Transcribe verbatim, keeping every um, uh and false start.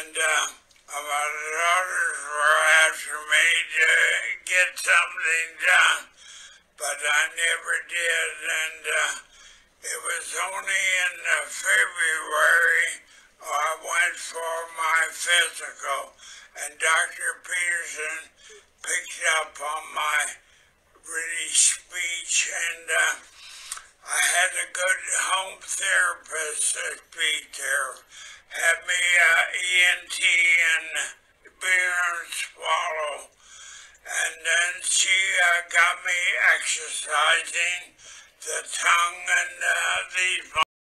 and uh, my daughters were after me to get something done, but I never did, and uh, it was only in uh, February I went for my physical, and Doctor Peterson picked up on my really speech, and uh, I had a good home therapist that speak there, had me uh, E N T and beer and swallow, and then she uh, got me exercising the tongue and uh, these